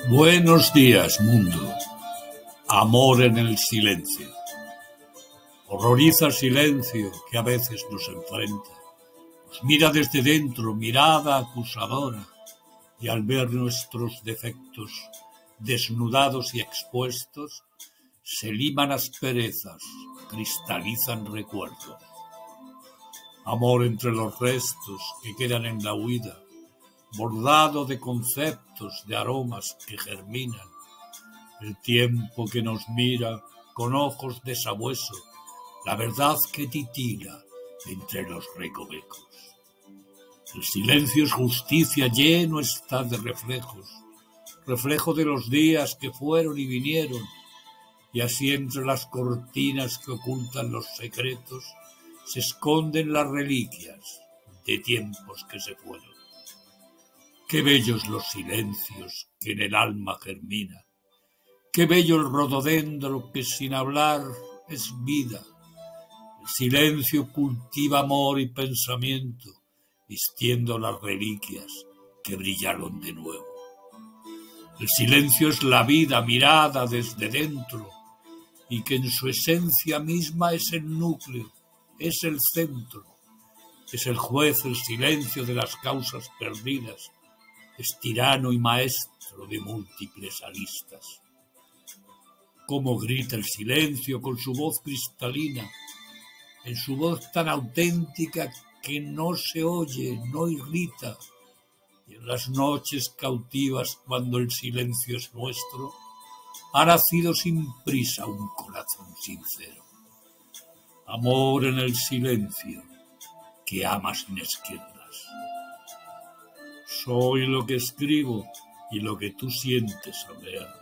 Buenos días, mundo. Amor en el silencio. Horroriza el silencio que a veces nos enfrenta. Nos mira desde dentro, mirada acusadora, y al ver nuestros defectos desnudados y expuestos, se liman asperezas, cristalizan recuerdos. Amor entre los restos que quedan en la huida, bordado de conceptos, de aromas que germinan. El tiempo que nos mira con ojos de sabueso, la verdad que titila entre los recovecos. El silencio es justicia, lleno está de reflejos, reflejo de los días que fueron y vinieron, y así entre las cortinas que ocultan los secretos se esconden las reliquias de tiempos que se fueron. Qué bellos los silencios que en el alma germinan, qué bello el rododendro que sin hablar es vida. El silencio cultiva amor y pensamiento, vistiendo las reliquias que brillaron de nuevo. El silencio es la vida mirada desde dentro, y que en su esencia misma es el núcleo, es el centro. Es el juez el silencio de las causas perdidas, es tirano y maestro de múltiples aristas. Cómo grita el silencio con su voz cristalina, en su voz tan auténtica que no se oye, no irrita, y en las noches cautivas cuando el silencio es nuestro, ha nacido sin prisa un corazón sincero. Amor en el silencio, que ama sin esquirlas. Soy lo que escribo y lo que tú sientes al leer.